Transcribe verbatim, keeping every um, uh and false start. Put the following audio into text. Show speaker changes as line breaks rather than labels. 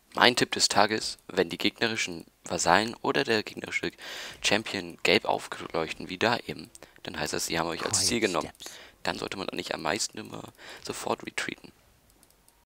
Mein Tipp des Tages: Wenn die gegnerischen Vasallen oder der gegnerische Champion gelb aufleuchten, wie da eben, dann heißt das, sie haben euch als Ziel
Quiet
genommen.
steps.
Dann sollte man auch nicht am meisten immer sofort retreaten.